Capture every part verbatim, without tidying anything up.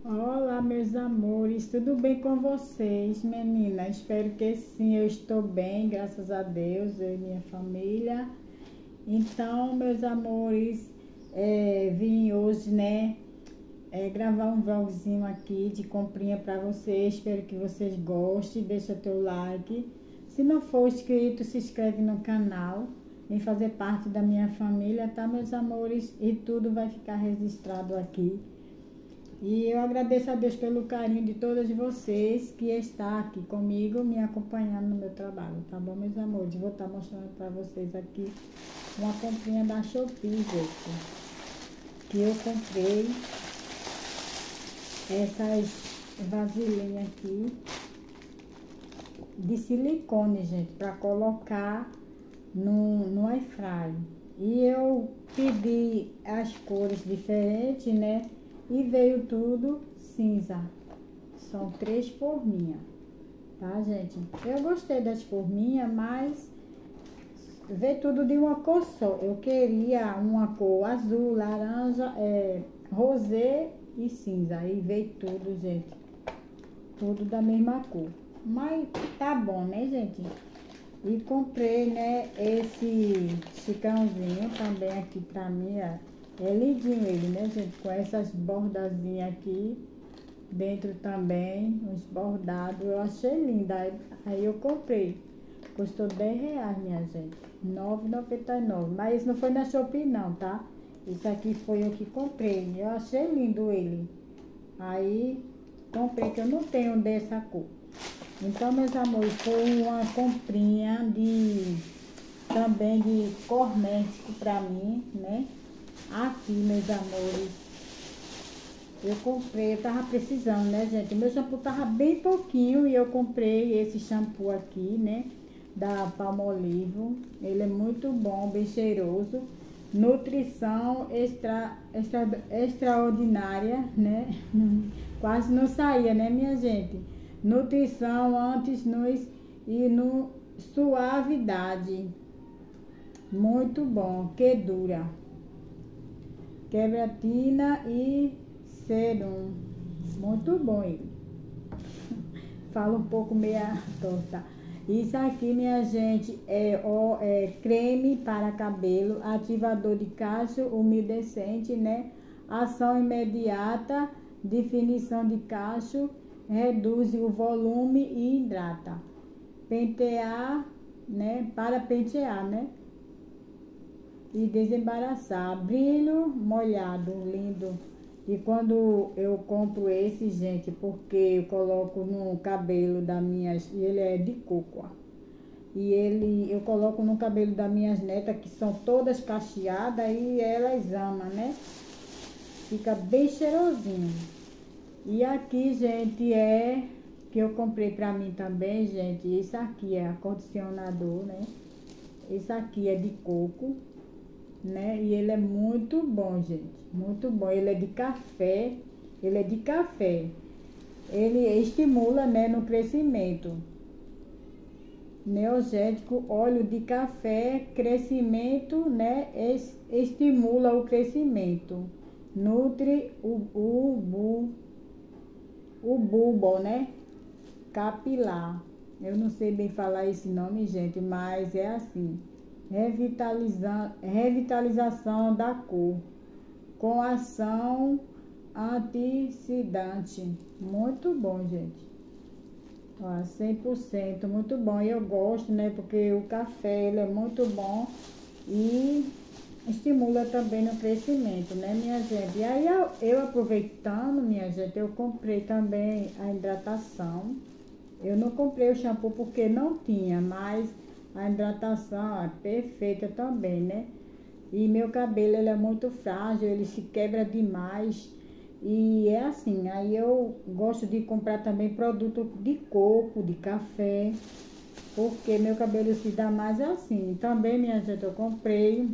Olá, meus amores, tudo bem com vocês, menina? Espero que sim, eu estou bem, graças a Deus, eu e minha família. Então, meus amores, é, vim hoje, né, é, gravar um vlogzinho aqui de comprinha para vocês. Espero que vocês gostem, deixa teu like. Se não for inscrito, se inscreve no canal, vem fazer parte da minha família, tá, meus amores? E tudo vai ficar registrado aqui. E eu agradeço a Deus pelo carinho de todas vocês que está aqui comigo, me acompanhando no meu trabalho, tá bom, meus amores? Vou estar mostrando para vocês aqui uma comprinha da Shopee, gente, que eu comprei essas vasilhinhas aqui de silicone, gente, para colocar no, no air fry. E eu pedi as cores diferentes, né? E veio tudo cinza. São três forminhas, tá, gente? Eu gostei das forminhas, mas veio tudo de uma cor só. Eu queria uma cor azul, laranja, é, rosé e cinza. Aí veio tudo, gente. Tudo da mesma cor. Mas tá bom, né, gente? E comprei, né, esse chicãozinho também aqui pra mim, ó. É lindinho ele, né, gente? Com essas bordazinhas aqui. Dentro também, uns bordados. Eu achei linda. Aí eu comprei. Custou dez reais, minha gente. nove reais e noventa e nove. Mas isso não foi na Shopee, não, tá? Isso aqui foi eu que comprei. Eu achei lindo ele. Aí, comprei, que eu não tenho dessa cor. Então, meus amores, foi uma comprinha de... Também de cosmético pra mim, né? Aqui, meus amores, eu comprei, eu tava precisando, né, gente? Meu shampoo tava bem pouquinho e eu comprei esse shampoo aqui, né, da Palmolive. Ele é muito bom, bem cheiroso. Nutrição extra, extra, extraordinária, né? Quase não saía, né, minha gente? Nutrição anti-snus e no suavidade. Muito bom, que dura. Quebratina e serum. Muito bom ele. Fala um pouco meia torta. Isso aqui, minha gente, é, ó, é creme para cabelo, ativador de cacho, umedecente, né? Ação imediata, definição de cacho, reduz o volume e hidrata. Pentear, né? Para pentear, né? E desembaraçar. Brilho molhado, lindo. E quando eu compro esse, gente, porque eu coloco no cabelo das minhas... Ele é de coco, ó. E ele, eu coloco no cabelo das minhas netas, que são todas cacheadas, e elas amam, né? Fica bem cheirosinho. E aqui, gente, é... Que eu comprei pra mim também, gente. Isso aqui é acondicionador, né? Esse aqui é de coco, né? E ele é muito bom, gente, muito bom. Ele é de café, ele é de café. Ele estimula, né, no crescimento. Neogético, óleo de café, crescimento, né? Es, estimula o crescimento. Nutre o, o, o, o bulbo, né? Capilar. Eu não sei bem falar esse nome, gente, mas é assim. Revitaliza, revitalização da cor, com ação antioxidante. Muito bom, gente. Ó, cem por cento, muito bom. E eu gosto, né? Porque o café, ele é muito bom e estimula também no crescimento, né, minha gente? E aí, eu, eu aproveitando, minha gente, eu comprei também a hidratação. Eu não comprei o shampoo porque não tinha, mas... A hidratação é perfeita também, né? E meu cabelo, ele é muito frágil, ele se quebra demais. E é assim, aí eu gosto de comprar também produto de coco, de café. Porque meu cabelo se dá mais assim. Também, minha gente, eu comprei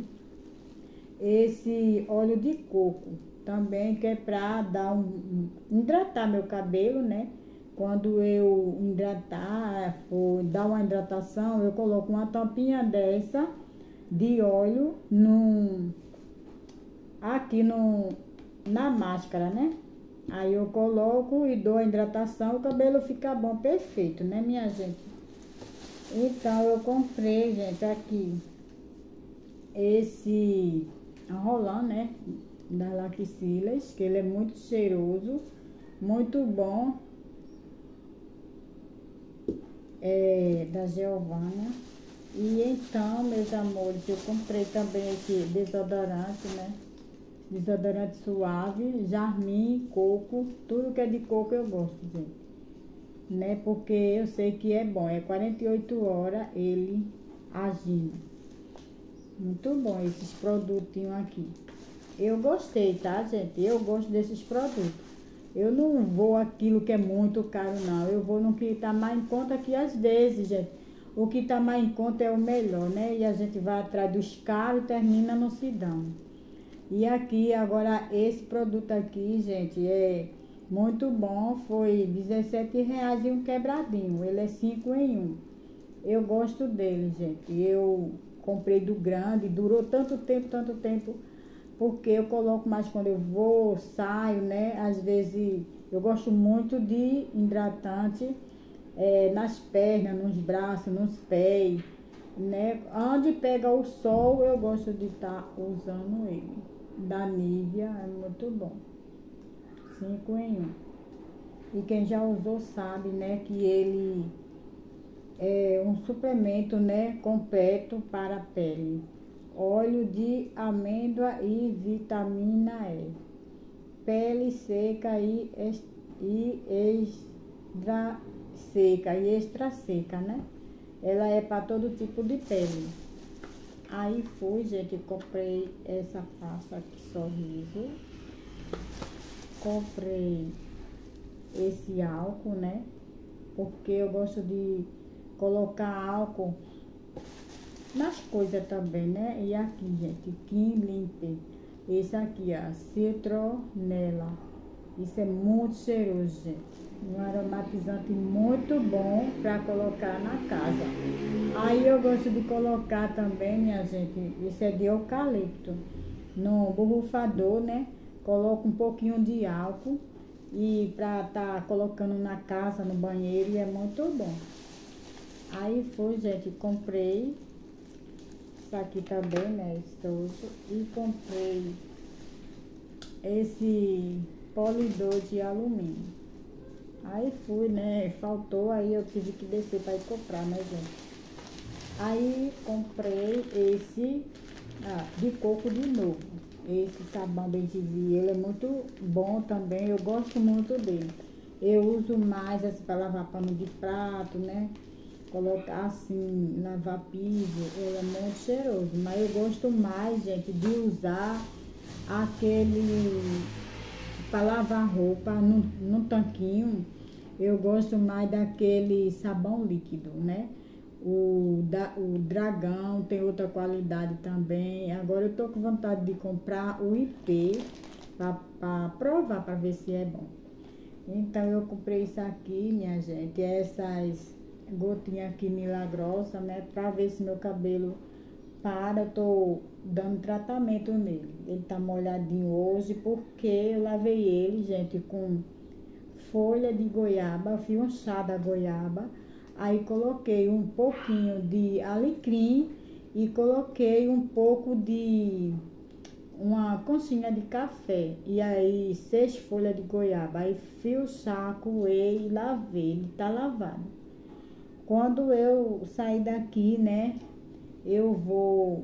esse óleo de coco. Também que é pra dar um, hidratar meu cabelo, né? Quando eu hidratar, for dar uma hidratação, eu coloco uma tampinha dessa de óleo no, aqui no, na máscara, né? Aí eu coloco e dou a hidratação, o cabelo fica bom, perfeito, né, minha gente? Então eu comprei, gente, aqui esse enrolando, né, da Laxilas, que ele é muito cheiroso, muito bom, é da Giovanna. E então, meus amores, eu comprei também esse desodorante, né, desodorante suave, jardim, coco, tudo que é de coco eu gosto, gente, né, porque eu sei que é bom, é quarenta e oito horas ele agindo. Muito bom esses produtinhos aqui. Eu gostei, tá, gente? Eu gosto desses produtos. Eu não vou aquilo que é muito caro, não. Eu vou no que tá mais em conta, que às vezes, gente, o que tá mais em conta é o melhor, né? E a gente vai atrás dos caros e termina não se dando. E aqui, agora, esse produto aqui, gente, é muito bom. Foi dezessete reais e um quebradinho. Ele é cinco em um. Eu gosto dele, gente. Eu comprei do grande, durou tanto tempo, tanto tempo, porque eu coloco mais quando eu vou, saio, né? Às vezes eu gosto muito de hidratante é, nas pernas, nos braços, nos pés, né? Onde pega o sol, eu gosto de estar tá usando ele. Da Nivea, é muito bom. Cinco em um. E quem já usou sabe, né, que ele é um suplemento, né, completo para a pele. Óleo de amêndoa e vitamina E. Pele seca e, e extra seca e extra seca, né? Ela é para todo tipo de pele. Aí fui, gente, comprei essa pasta aqui, sorriso. Comprei esse álcool, né? Porque eu gosto de colocar álcool nas coisas também, né? E aqui, gente, Kim Limpe. Esse aqui, ó, citronela. Isso é muito cheiroso, gente. Um aromatizante muito bom para colocar na casa. Aí eu gosto de colocar também, minha gente, isso é de eucalipto. No borrifador, né? Coloco um pouquinho de álcool e pra tá colocando na casa, no banheiro, e é muito bom. Aí foi, gente, comprei isso aqui também, né, estojo, e comprei esse polidor de alumínio. Aí fui, né, faltou, aí eu tive que descer para ir comprar, né, gente. Aí comprei esse ah, de coco de novo, esse sabão Bem-Te-Vi, ele é muito bom também, eu gosto muito dele. Eu uso mais assim para lavar pano de prato, né? Colocar assim, lavar piso, ele é muito cheiroso. Mas eu gosto mais, gente, de usar aquele para lavar roupa no, no tanquinho. Eu gosto mais daquele sabão líquido, né? O, da, o Dragão tem outra qualidade também. Agora eu tô com vontade de comprar o I P para provar, para ver se é bom. Então eu comprei isso aqui, minha gente, essas gotinhas aqui milagrosas, né, pra ver se meu cabelo para. Eu tô dando tratamento nele. Ele tá molhadinho hoje porque eu lavei ele, gente, com folha de goiaba, fiz um chá da goiaba, aí coloquei um pouquinho de alecrim e coloquei um pouco de uma conchinha de café, e aí seis folhas de goiaba, aí fio o chá, coei e lavei, ele tá lavado. Quando eu sair daqui, né, eu vou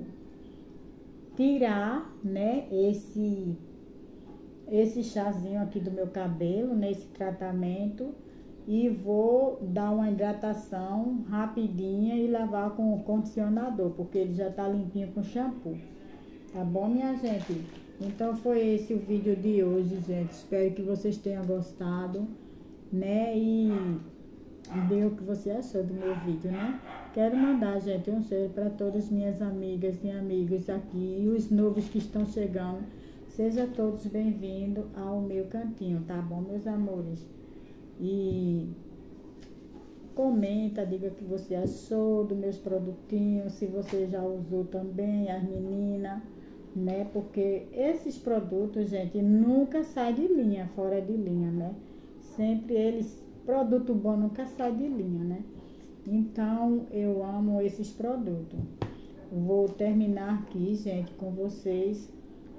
tirar, né, esse esse chazinho aqui do meu cabelo, nesse tratamento, e vou dar uma hidratação rapidinha e lavar com o condicionador, porque ele já tá limpinho com shampoo. Tá bom, minha gente? Então foi esse o vídeo de hoje, gente. Espero que vocês tenham gostado, né? E dê o que você achou do meu vídeo, né? Quero mandar, gente, um cheiro para todas as minhas amigas e amigos aqui e os novos que estão chegando. Sejam todos bem-vindos ao meu cantinho, tá bom, meus amores? E comenta, diga o que você achou dos meus produtinhos, se você já usou também, as meninas. né? Porque esses produtos, gente, nunca sai de linha, fora de linha, né? Sempre eles, produto bom nunca sai de linha, né? Então, eu amo esses produtos. Vou terminar aqui, gente, com vocês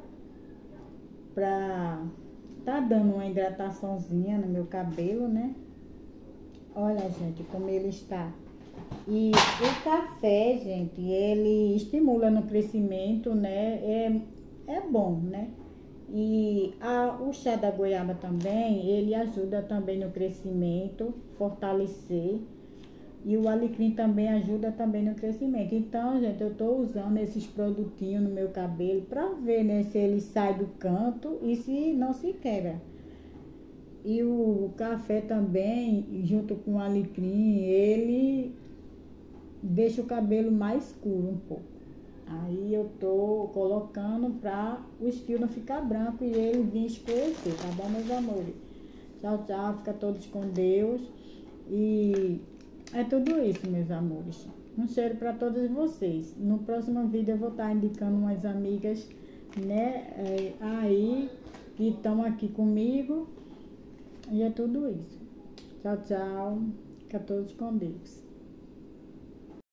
pra tá dando uma hidrataçãozinha no meu cabelo, né? Olha, gente, como ele está. E o café, gente, ele estimula no crescimento, né? É, é bom, né? E a, o chá da goiaba também, ele ajuda também no crescimento, fortalecer. E o alecrim também ajuda também no crescimento. Então, gente, eu tô usando esses produtinhos no meu cabelo pra ver, né, se ele sai do canto e se não se quebra. E o café também, junto com o alecrim, ele deixa o cabelo mais escuro um pouco. Aí eu tô colocando pra os fios não ficar branco e ele vir escurecer, tá bom, meus amores? Tchau, tchau, fica todos com Deus. E é tudo isso, meus amores. Um cheiro pra todos vocês. No próximo vídeo eu vou estar indicando umas amigas, né, é, aí, que estão aqui comigo. E é tudo isso. Tchau, tchau. Fica todos com Deus.